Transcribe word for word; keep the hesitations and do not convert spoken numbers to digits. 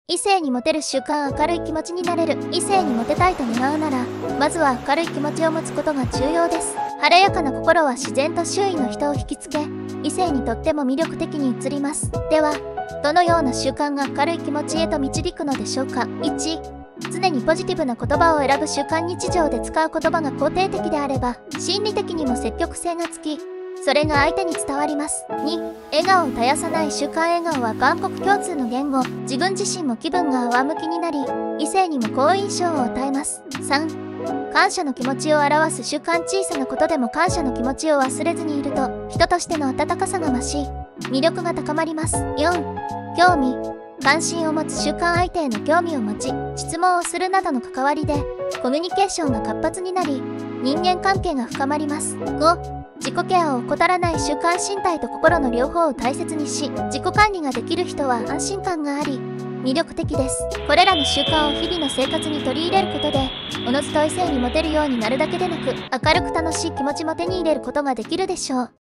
異性にモテる習慣。明るい気持ちになれる。異性にモテたいと願うなら、まずは明るい気持ちを持つことが重要です。晴れやかな心は自然と周囲の人を引きつけ、異性にとっても魅力的に映ります。では、どのような習慣が明るい気持ちへと導くのでしょうか。いち、常にポジティブな言葉を選ぶ習慣。日常で使う言葉が肯定的であれば、心理的にも積極性がつき、それが相手に伝わります。に、笑顔を絶やさない習慣。笑顔は万国共通の言語。自分自身も気分が上向きになり、異性にも好印象を与えます。さん、感謝の気持ちを表す習慣。小さなことでも感謝の気持ちを忘れずにいると、人としての温かさが増し、魅力が高まります。よん、興味、関心を持つ習慣。相手への興味を持ち、質問をするなどの関わりで、コミュニケーションが活発になり、人間関係が深まります。ご、自己ケアを怠らない習慣。身体と心の両方を大切にし、自己管理ができる人は安心感があり、魅力的です。これらの習慣を日々の生活に取り入れることで、おのずと異性にモテるようになるだけでなく、明るく楽しい気持ちも手に入れることができるでしょう。